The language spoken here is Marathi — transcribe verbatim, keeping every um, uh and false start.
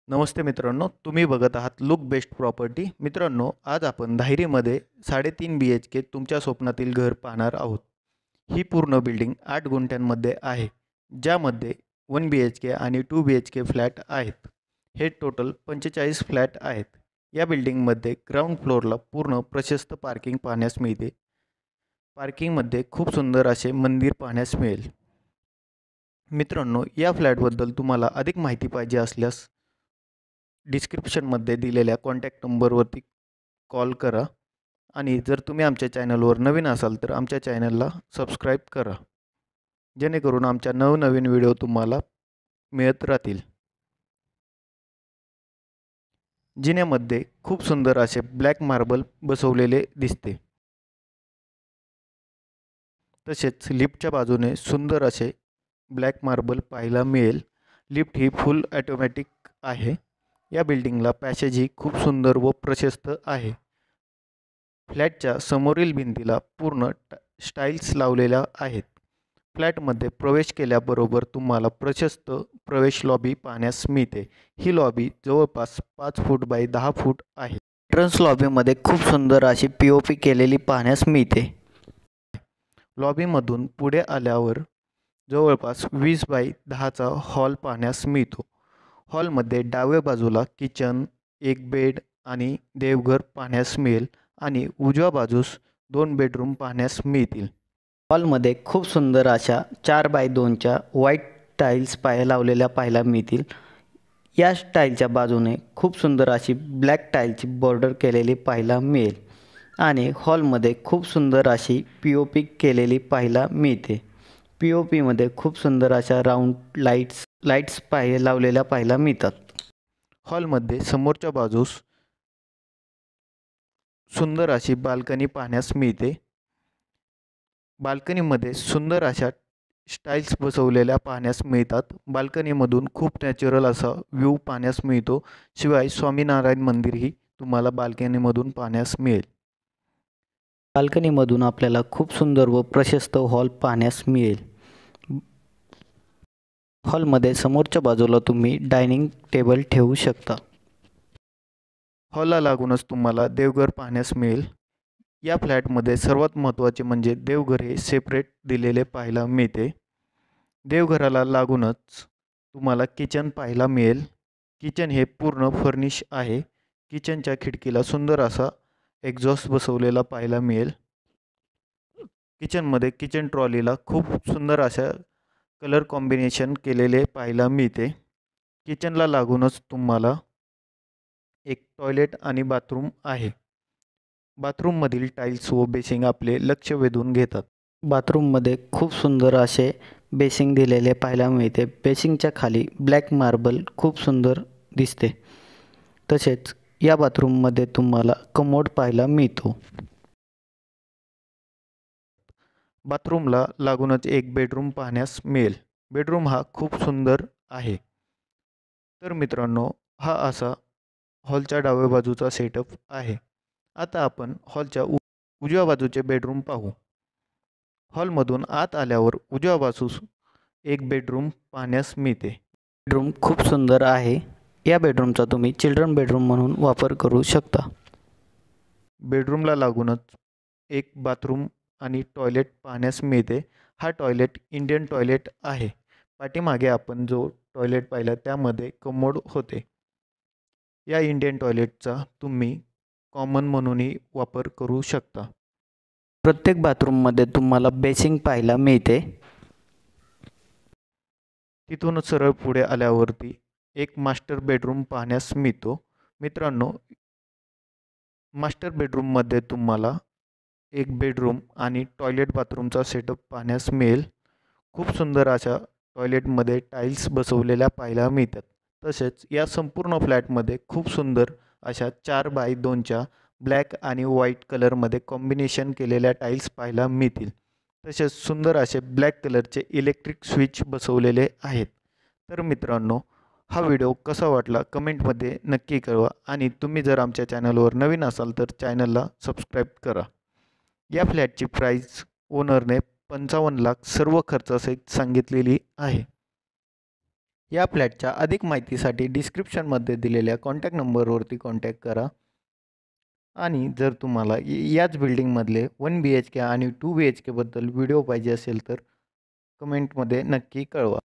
नमस्ते मित्रांनो, तुम्ही बघत आहात लुक बेस्ट प्रॉपर्टी. मित्रांनो, आज आपण धायरीमध्ये साडेतीन बी एच के तुमच्या स्वप्नातील घर पाहणार आहोत. ही पूर्ण बिल्डिंग आठ गुंठ्यांमध्ये आहे, ज्यामध्ये वन बी एच के आणि two B H K flat आहेत. हे टोटल पंचेचाळीस फ्लॅट आहेत. या बिल्डिंगमध्ये ग्राउंड फ्लोअरला पूर्ण प्रशस्त पार्किंग पाहण्यास मिळते. पार्किंगमध्ये खूप सुंदर असे मंदिर पाहण्यास मिळेल. मित्रांनो, या फ्लॅटबद्दल तुम्हाला अधिक माहिती पाहिजे असल्यास डिस्क्रिप्शनमध्ये दिलेल्या कॉन्टॅक्ट नंबरवरती कॉल करा आणि जर तुम्ही आमच्या चॅनलवर नवीन असाल तर आमच्या चॅनलला सबस्क्राईब करा, जेणेकरून आमच्या नवनवीन व्हिडिओ तुम्हाला मिळत राहतील. जिन्यामध्ये खूप सुंदर असे ब्लॅक मार्बल बसवलेले दिसते. तसेच लिफ्टच्या बाजूने सुंदर असे ब्लॅक मार्बल पाहायला मिळेल. लिफ्ट ही फुल ऑटोमॅटिक आहे. या बिल्डिंगला पॅसेज ही खूप सुंदर व प्रशस्त आहे. फ्लॅटच्या समोरील भिंतीला पूर्ण स्टाईल्स लावलेल्या आहेत. फ्लॅटमध्ये प्रवेश केल्याबरोबर तुम्हाला प्रशस्त प्रवेश लॉबी पाहण्यास मिळते. ही लॉबी जवळपास पाच फूट बाय दहा फूट आहे. एंट्रन्स लॉबीमध्ये खूप सुंदर अशी पी ओ पी केलेली पाहण्यास मिळते. लॉबीमधून पुढे आल्यावर जवळपास वीस बाय दहाचा हॉल पाहण्यास मिळतो. हॉलमध्ये डाव्या बाजूला किचन, एक बेड आणि देवघर पाहण्यास मिळेल आणि उजव्या बाजूस दोन बेडरूम पाहण्यास मिळतील. हॉलमध्ये खूप सुंदर अशा चार बाय दोनच्या व्हाईट टाईल्स पाय लावलेल्या पाहायला मिळतील. या टाईलच्या बाजूने खूप सुंदर अशी ब्लॅक टाईलची बॉर्डर केलेली पाहायला मिळेल आणि हॉलमध्ये खूप सुंदर अशी पी ओ पी केलेली पाहायला मिळते. पी ओ पीमध्ये खूप सुंदर अशा राऊंड लाईट्स लाईट्स पाय लावलेल्या पाहायला मिळतात. हॉलमध्ये समोरच्या बाजूस सुंदर अशी बाल्कनी पाहण्यास मिळते. बाल्कनीमध्ये सुंदर अशा स्टाईल्स बसवलेल्या पाहण्यास मिळतात. बाल्कनीमधून खूप नॅचरल असा व्ह्यू पाहण्यास मिळतो. शिवाय स्वामीनारायण मंदिरही तुम्हाला बाल्कनीमधून पाहण्यास मिळेल. बाल्कनीमधून आपल्याला खूप सुंदर व प्रशस्त हॉल पाहण्यास मिळेल. हॉलमध्ये समोरच्या बाजूला तुम्ही डायनिंग टेबल ठेवू शकता. हॉलला लागूनच तुम्हाला देवघर पाहण्यास मिळेल. या फ्लॅटमध्ये सर्वात महत्त्वाचे म्हणजे देवघर हे सेपरेट दिलेले पाहायला मिळते. देवघराला लागूनच तुम्हाला किचन पाहायला मिळेल. किचन हे पूर्ण फर्निश आहे. किचनच्या खिडकीला सुंदर असा एक्झॉस्ट बसवलेला पाहायला मिळेल. किचनमध्ये किचन ट्रॉलीला खूप सुंदर अशा कलर कॉम्बिनेशन केलेले पाहायला मिळते. किचनला लागूनच तुम्हाला एक टॉयलेट आणि बाथरूम आहे. बाथरूममधील टाईल्स व बेसिंग आपले लक्ष वेधून घेतात. बाथरूममध्ये खूप सुंदर असे बेसिंग दिलेले पाहायला मिळते. बेसिंगच्या खाली ब्लॅक मार्बल खूप सुंदर दिसते. तसेच या बाथरूममध्ये तुम्हाला कमोड पाहायला मिळतो. बाथरूमला लागूनच एक बेडरूम पाहण्यास मिळेल. बेडरूम हा खूप सुंदर आहे. तर मित्रांनो, हा असा हॉलच्या डाव्या बाजूचा सेटअप आहे. आता आपण हॉलच्या उ उजव्या बाजूचे बेडरूम पाहू. हॉलमधून आत आल्यावर उजव्या बाजूस एक बेडरूम पाहण्यास मिळते. बेडरूम खूप सुंदर आहे. या बेडरूमचा तुम्ही चिल्ड्रन बेडरूम म्हणून वापर करू शकता. बेडरूमला लागूनच एक बाथरूम आणि टॉयलेट पाहण्यास मिळते. हा टॉयलेट इंडियन टॉयलेट आहे. पाठीमागे आपण जो टॉयलेट पाहिला त्यामध्ये कमोड होते. या इंडियन टॉयलेटचा तुम्ही कॉमन म्हणूनही वापर करू शकता. प्रत्येक बाथरूममध्ये तुम्हाला बेसिंग पाहायला मिळते. तिथून सरळ पुढे आल्यावरती एक मास्टर बेडरूम पाहण्यास मिळतो. मित्रांनो, मास्टर बेडरूममध्ये तुम्हाला एक बेडरूम आणि टॉयलेट बाथरूमचा सेटअप पाहण्यास मिळेल. खूप सुंदर अशा टॉयलेटमध्ये टाईल्स बसवलेल्या पाहायला मिळतात. तसेच या संपूर्ण फ्लॅटमध्ये खूप सुंदर अशा चार बाय दोनच्या ब्लॅक आणि व्हाईट कलरमध्ये कॉम्बिनेशन केलेल्या टाईल्स पाहायला मिळतील. तसेच सुंदर असे ब्लॅक कलरचे इलेक्ट्रिक स्विच बसवलेले आहेत. तर मित्रांनो, हा व्हिडिओ कसा वाटला कमेंटमध्ये नक्की कळवा आणि तुम्ही जर आमच्या चॅनलवर नवीन असाल तर चॅनलला सबस्क्राईब करा. या फ्लॅटची प्राईस ओनरने पंचावन्न लाख सर्व खर्चासहित सांगितलेली आहे. या फ्लॅटच्या अधिक माहितीसाठी डिस्क्रिप्शनमध्ये दिलेल्या कॉन्टॅक्ट नंबरवरती कॉन्टॅक्ट करा. आणि जर तुम्हाला याच बिल्डिंगमधले वन बी एच के आणि टू बी एच केबद्दल व्हिडिओ पाहिजे असेल तर कमेंटमध्ये नक्की कळवा.